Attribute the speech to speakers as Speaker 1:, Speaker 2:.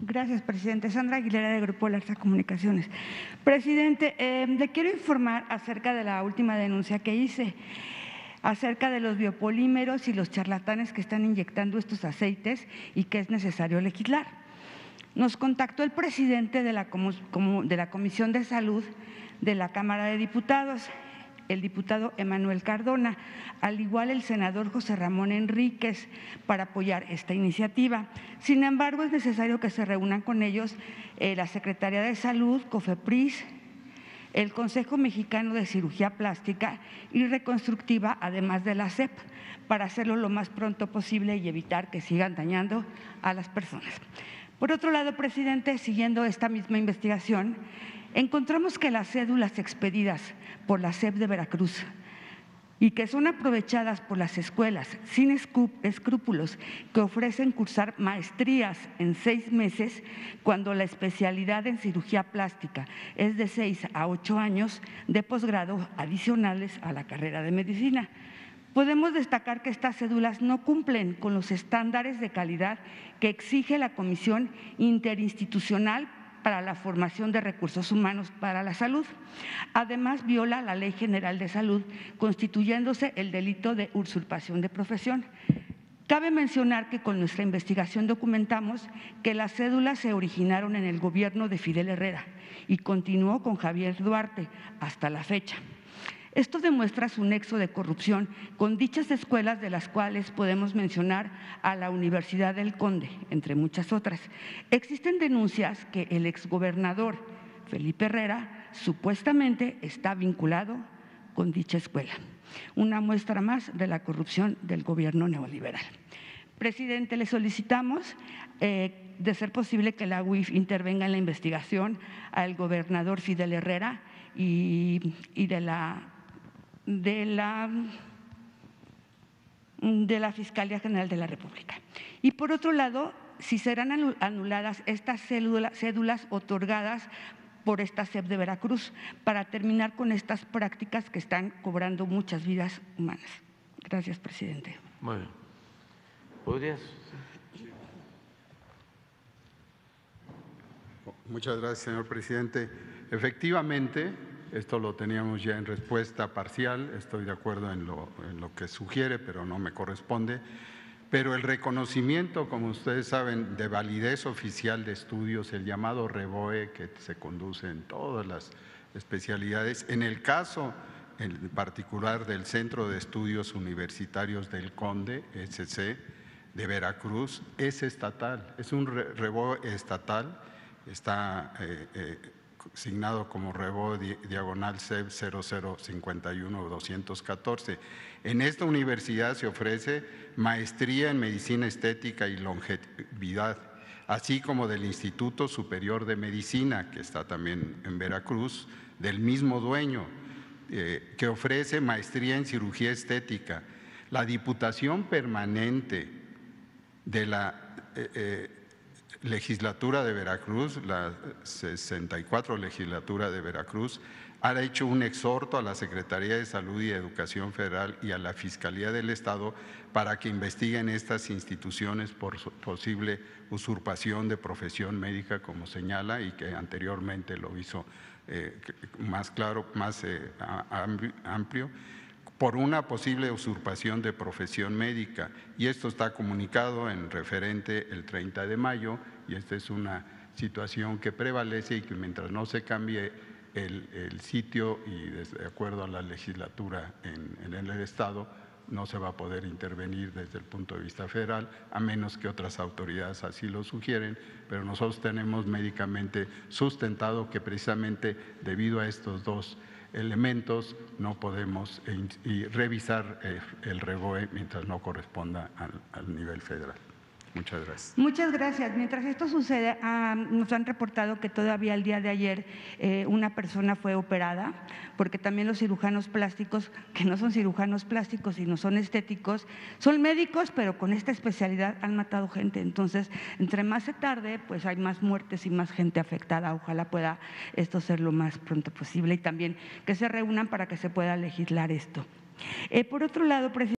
Speaker 1: Gracias, presidente. Sandra Aguilera, de Grupo Larsa Comunicaciones. Presidente, le quiero informar acerca de la última denuncia que hice, acerca de los biopolímeros y los charlatanes que están inyectando estos aceites y que es necesario legislar. Nos contactó el presidente de la Comisión de Salud de la Cámara de Diputados, el diputado Emanuel Cardona, al igual el senador José Ramón Enríquez, para apoyar esta iniciativa. Sin embargo, es necesario que se reúnan con ellos la Secretaría de Salud, COFEPRIS, el Consejo Mexicano de Cirugía Plástica y Reconstructiva, además de la SEP, para hacerlo lo más pronto posible y evitar que sigan dañando a las personas. Por otro lado, presidente, siguiendo esta misma investigación, encontramos que las cédulas expedidas por la SEP de Veracruz y que son aprovechadas por las escuelas sin escrúpulos que ofrecen cursar maestrías en 6 meses cuando la especialidad en cirugía plástica es de 6 a 8 años de posgrado adicionales a la carrera de medicina. Podemos destacar que estas cédulas no cumplen con los estándares de calidad que exige la Comisión Interinstitucional para la Formación de Recursos Humanos para la Salud. Además, viola la Ley General de Salud, constituyéndose el delito de usurpación de profesión. Cabe mencionar que con nuestra investigación documentamos que las cédulas se originaron en el gobierno de Fidel Herrera y continuó con Javier Duarte hasta la fecha. Esto demuestra su nexo de corrupción con dichas escuelas, de las cuales podemos mencionar a la Universidad del Conde, entre muchas otras. Existen denuncias que el exgobernador Felipe Herrera supuestamente está vinculado con dicha escuela. Una muestra más de la corrupción del gobierno neoliberal. Presidente, le solicitamos, de ser posible, que la UIF intervenga en la investigación al gobernador Fidel Herrera y de la Fiscalía General de la República. Y por otro lado, si serán anuladas estas cédulas otorgadas por esta SEP de Veracruz para terminar con estas prácticas que están cobrando muchas vidas humanas. Gracias, presidente.
Speaker 2: Muy bien. ¿Podrías?
Speaker 3: Muchas gracias, señor presidente. Efectivamente, esto lo teníamos ya en respuesta parcial, estoy de acuerdo en lo que sugiere, pero no me corresponde. Pero el reconocimiento, como ustedes saben, de validez oficial de estudios, el llamado REVOE, que se conduce en todas las especialidades, en el caso en particular del Centro de Estudios Universitarios del Conde, SC, de Veracruz, es estatal, es un REVOE estatal, está signado como REVOE diagonal CEP 0051-214. En esta universidad se ofrece maestría en medicina estética y longevidad, así como del Instituto Superior de Medicina, que está también en Veracruz, del mismo dueño, que ofrece maestría en cirugía estética. La Diputación Permanente de la Legislatura de Veracruz, la 64 Legislatura de Veracruz, ha hecho un exhorto a la Secretaría de Salud y Educación Federal y a la Fiscalía del Estado para que investiguen estas instituciones por posible usurpación de profesión médica, como señala, y que anteriormente lo hizo más claro, más amplio, por una posible usurpación de profesión médica. Y esto está comunicado en referente el 30 de mayo, y esta es una situación que prevalece y que mientras no se cambie el sitio y de acuerdo a la legislatura en el Estado, no se va a poder intervenir desde el punto de vista federal, a menos que otras autoridades así lo sugieren, pero nosotros tenemos médicamente sustentado que precisamente debido a estos dos elementos no podemos revisar el REVOE mientras no corresponda al nivel federal. Muchas gracias.
Speaker 1: Muchas gracias. Mientras esto sucede, nos han reportado que todavía el día de ayer una persona fue operada, porque también los cirujanos plásticos, que no son cirujanos plásticos sino son estéticos, son médicos, pero con esta especialidad han matado gente. Entonces, entre más se tarde, pues hay más muertes y más gente afectada. Ojalá pueda esto ser lo más pronto posible y también que se reúnan para que se pueda legislar esto. Por otro lado, presidente,